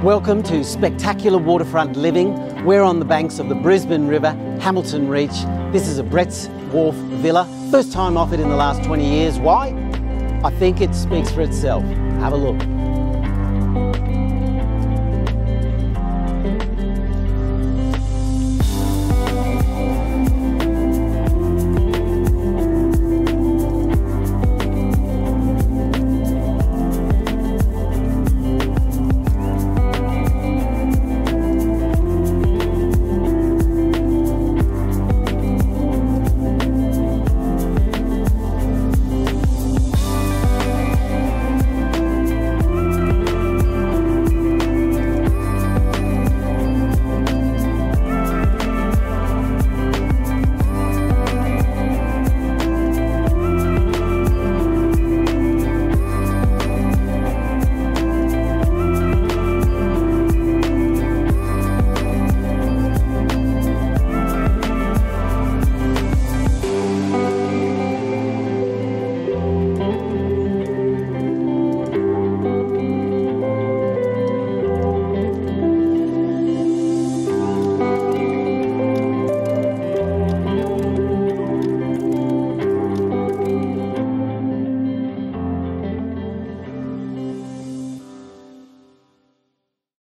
Welcome to spectacular waterfront living. We're on the banks of the Brisbane River, Hamilton Reach. This is a Brett's Wharf villa. First time offered in the last 20 years. Why? I think it speaks for itself. Have a look.